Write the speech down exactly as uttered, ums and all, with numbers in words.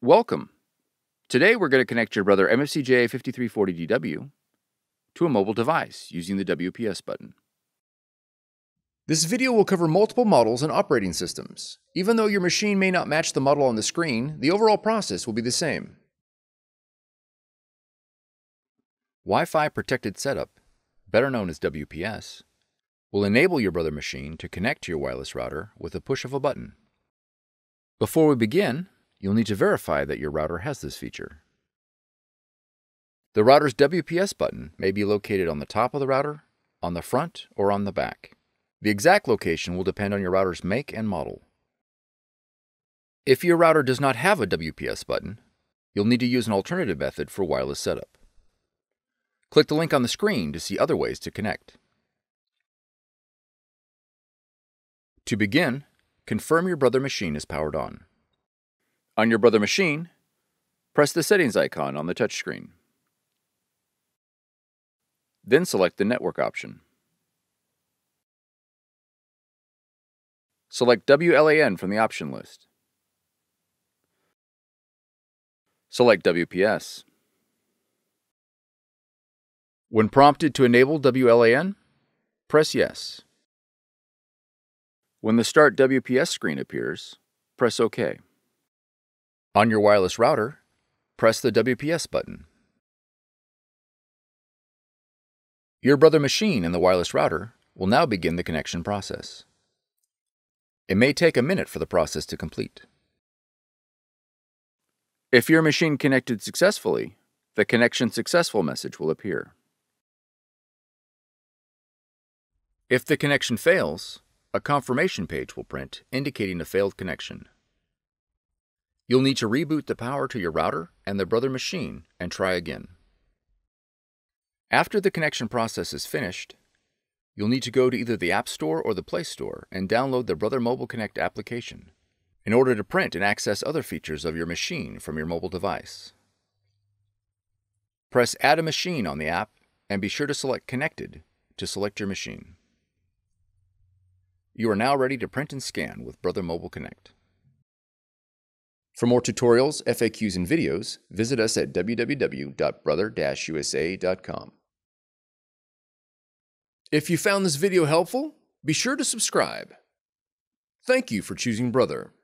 Welcome. Today we're going to connect your Brother M F C J five three four zero D W to a mobile device using the W P S button. This video will cover multiple models and operating systems. Even though your machine may not match the model on the screen, the overall process will be the same. Wi-Fi Protected Setup, better known as W P S, will enable your Brother machine to connect to your wireless router with a push of a button. Before we begin, you'll need to verify that your router has this feature. The router's W P S button may be located on the top of the router, on the front, or on the back. The exact location will depend on your router's make and model. If your router does not have a W P S button, you'll need to use an alternative method for wireless setup. Click the link on the screen to see other ways to connect. To begin, confirm your Brother machine is powered on. On your Brother machine, press the settings icon on the touchscreen. Then select the network option. Select W L A N from the option list. Select W P S. When prompted to enable W L A N, press Yes. When the Start W P S screen appears, press OK. On your wireless router, press the W P S button. Your Brother machine and the wireless router will now begin the connection process. It may take a minute for the process to complete. If your machine connected successfully, the Connection Successful message will appear. If the connection fails, a confirmation page will print indicating a failed connection. You'll need to reboot the power to your router and the Brother machine and try again. After the connection process is finished, you'll need to go to either the App Store or the Play Store and download the Brother Mobile Connect application in order to print and access other features of your machine from your mobile device. Press Add a Machine on the app and be sure to select Connected to select your machine. You are now ready to print and scan with Brother Mobile Connect. For more tutorials, F A Qs, and videos, visit us at w w w dot brother dash u s a dot com. If you found this video helpful, be sure to subscribe. Thank you for choosing Brother.